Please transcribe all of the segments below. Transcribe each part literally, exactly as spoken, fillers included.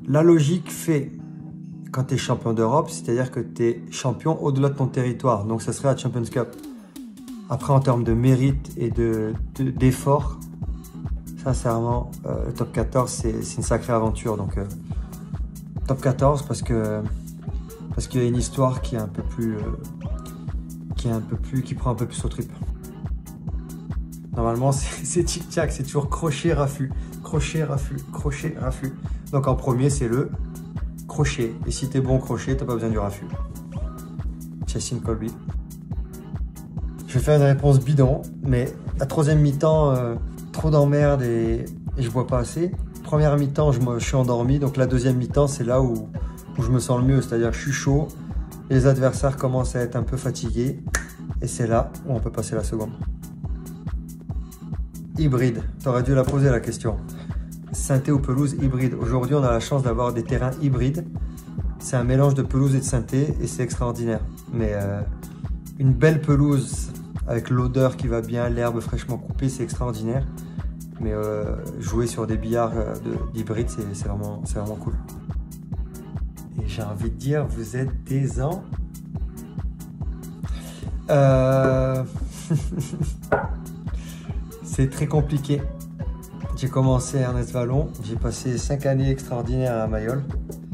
la logique fait quand tu es champion d'Europe, c'est-à-dire que tu es champion au-delà de ton territoire. Donc ça serait la Champions Cup. Après, en termes de mérite et de, de, d'effort, sincèrement, euh, le top quatorze, c'est, c'est une sacrée aventure. Donc euh, top quatorze parce que parce qu'il y a une histoire qui est un peu plus, euh, qui est un peu plus, qui prend un peu plus au trip. Normalement, c'est, c'est tic-tac, c'est toujours crochet, raffut, crochet, raffut, crochet, raffut. Donc en premier, c'est le crochet. Et si t'es bon au crochet, t'as pas besoin du raffut. Chassin Colby. Je vais faire une réponse bidon, mais la troisième mi-temps, euh, trop d'emmerde et, et je bois pas assez. Première mi-temps, je, me, je suis endormi, donc la deuxième mi-temps, c'est là où, où je me sens le mieux, c'est-à-dire que je suis chaud, et les adversaires commencent à être un peu fatigués, et c'est là où on peut passer la seconde. Hybride, t'aurais dû la poser la question. Synthé ou pelouse hybride. Aujourd'hui, on a la chance d'avoir des terrains hybrides. C'est un mélange de pelouse et de synthé, et c'est extraordinaire. Mais euh, une belle pelouse, avec l'odeur qui va bien, l'herbe fraîchement coupée, c'est extraordinaire. Mais euh, jouer sur des billards d'hybride, c'est, c'est, vraiment, c'est vraiment cool. Et j'ai envie de dire, vous êtes des ans. Euh... c'est très compliqué. J'ai commencé à Ernest Vallon, j'ai passé cinq années extraordinaires à Mayol.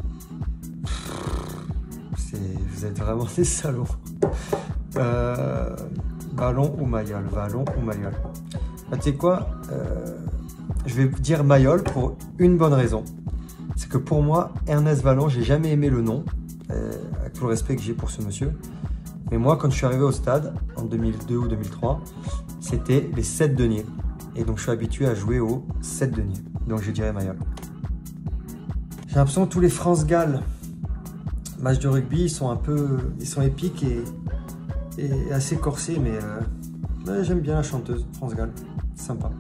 C'est, vous êtes vraiment des salauds. Euh... Vallon ou Mayol, Vallon ou Mayol. Bah, tu sais quoi, euh, je vais dire Mayol pour une bonne raison. C'est que pour moi, Ernest Vallon, j'ai jamais aimé le nom, euh, avec tout le respect que j'ai pour ce monsieur. Mais moi, quand je suis arrivé au stade, en deux mille deux ou deux mille trois, c'était les sept deniers. Et donc, je suis habitué à jouer aux sept deniers. Donc, je dirais Mayol. J'ai l'impression que tous les France-Galles, matchs de rugby, ils sont un peu, ils sont épiques et et assez corsé, mais euh, ouais, j'aime bien la chanteuse, France Gall, c'est sympa.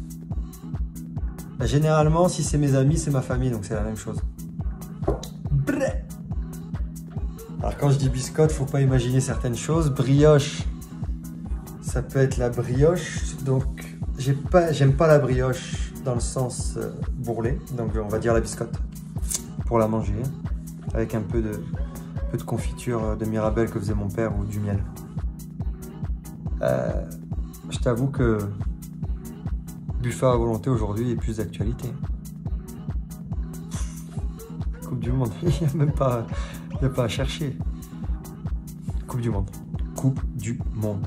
Bah, généralement, si c'est mes amis, c'est ma famille, donc c'est la même chose. Brrr. Alors quand je dis biscotte, faut pas imaginer certaines choses. Brioche, ça peut être la brioche, donc j'ai pas, j'aime pas la brioche dans le sens euh, bourrelé, donc on va dire la biscotte pour la manger, avec un peu de, un peu de confiture de Mirabelle que faisait mon père ou du miel. Euh, je t'avoue que buffet à volonté aujourd'hui est plus d'actualité. Coupe du Monde, il n'y a même pas, il n'y a pas à chercher. Coupe du Monde. Coupe du Monde.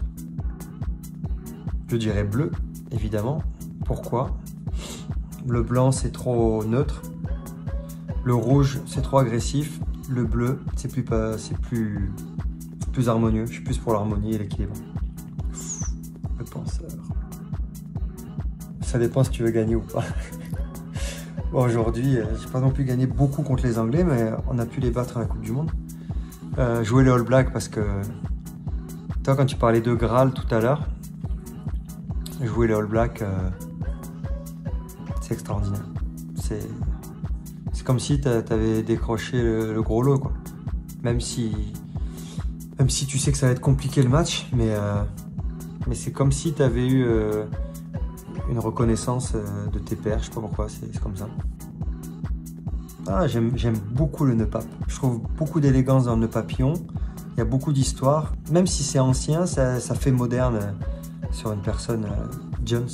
Je dirais bleu, évidemment. Pourquoi? Le blanc, c'est trop neutre. Le rouge, c'est trop agressif. Le bleu, c'est plus, c'est plus, plus harmonieux. Je suis plus pour l'harmonie et l'équilibre. Le penseur. Ça dépend si tu veux gagner ou pas. Bon, aujourd'hui, j'ai pas non plus gagné beaucoup contre les Anglais, mais on a pu les battre à la Coupe du Monde. Euh, jouer les All Blacks parce que toi, quand tu parlais de Graal tout à l'heure, jouer les All Blacks, euh, c'est extraordinaire. C'est c'est comme si tu avais décroché le, le gros lot, quoi. Même si, même si tu sais que ça va être compliqué le match, mais euh, mais c'est comme si tu avais eu euh, une reconnaissance euh, de tes pairs, je sais pas pourquoi, c'est comme ça. Ah, j'aime beaucoup le nœud pape. Je trouve beaucoup d'élégance dans le nœud papillon. Il y a beaucoup d'histoire. Même si c'est ancien, ça, ça fait moderne euh, sur une personne euh, Jones.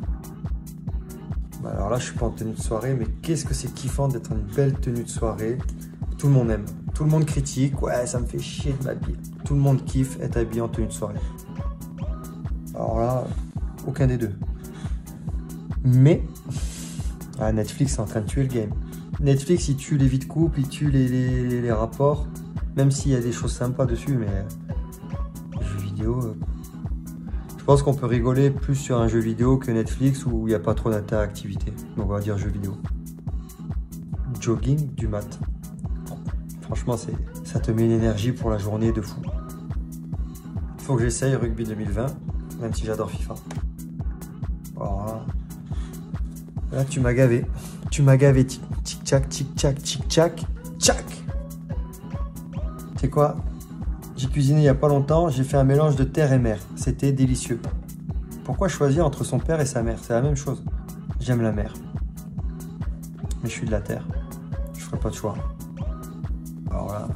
Bah alors là, je suis pas en tenue de soirée, mais qu'est-ce que c'est kiffant d'être en une belle tenue de soirée. Tout le monde aime. Tout le monde critique. Ouais, ça me fait chier de m'habiller. Tout le monde kiffe être habillé en tenue de soirée. Alors là, aucun des deux. Mais ah, Netflix est en train de tuer le game. Netflix, il tue les vies de couple, il tue les, les, les rapports, même s'il y a des choses sympas dessus, mais les jeux vidéo, euh, je pense qu'on peut rigoler plus sur un jeu vidéo que Netflix où il n'y a pas trop d'interactivité. Donc on va dire jeu vidéo. Jogging du mat. Franchement, ça te met une énergie pour la journée de fou. Il faut que j'essaye rugby deux mille vingt, même si j'adore FIFA. Voilà. Là, tu m'as gavé. Tu m'as gavé. Tic-tac, tic-tac, tic-tac, tchac. Tu sais quoi? J'ai cuisiné il n'y a pas longtemps. J'ai fait un mélange de terre et mer. C'était délicieux. Pourquoi choisir entre son père et sa mère? C'est la même chose. J'aime la mer. Mais je suis de la terre. Je ferai pas de choix. Alors là...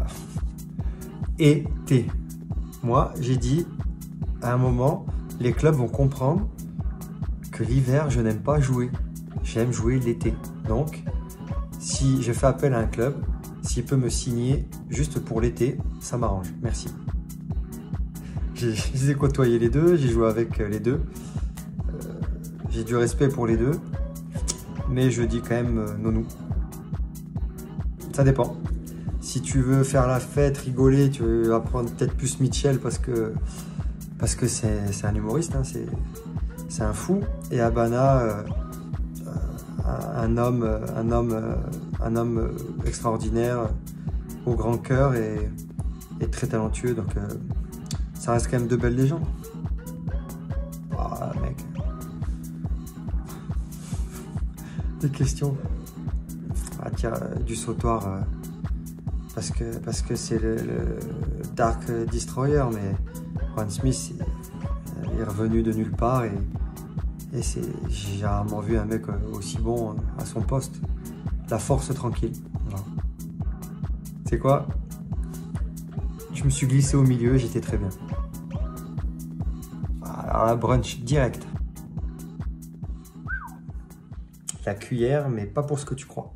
Été. Moi, j'ai dit, à un moment, les clubs vont comprendre que l'hiver, je n'aime pas jouer. J'aime jouer l'été. Donc, si je fais appel à un club, s'il peut me signer juste pour l'été, ça m'arrange. Merci. J'ai côtoyé les deux, j'ai joué avec les deux. Euh, j'ai du respect pour les deux. Mais je dis quand même euh, nonou. Ça dépend. Si tu veux faire la fête, rigoler, tu veux apprendre peut-être plus Mitchell parce que parce que c'est un humoriste, hein, c'est un fou. Et Habana, euh, un homme, un homme, un homme extraordinaire, au grand cœur et, et très talentueux. Donc euh, ça reste quand même de belles légendes. Ah mec. Des questions. Ah tiens, du sautoir. Euh, Parce que parce que c'est le, le Dark Destroyer, mais Ron Smith il, il est revenu de nulle part et, et j'ai rarement vu un mec aussi bon à son poste. La force tranquille. Voilà. C'est quoi? Je me suis glissé au milieu, j'étais très bien. Alors la brunch direct. La cuillère, mais pas pour ce que tu crois.